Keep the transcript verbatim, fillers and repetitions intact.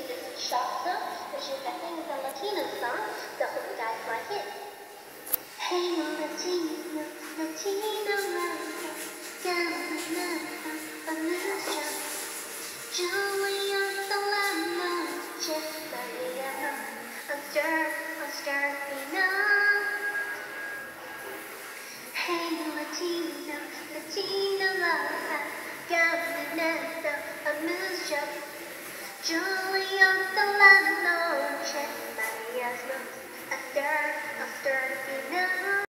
salsa, which is I think the Latino song, so I hope you guys like it. Hey Latino, Latino lover, llama a nuestro, Julia Solano, Maria, I'm stir, I'm stirring Hey Latino, Latino lover, llama a nuestro, Julia Solano, Maria, I'm stir, I'm stirring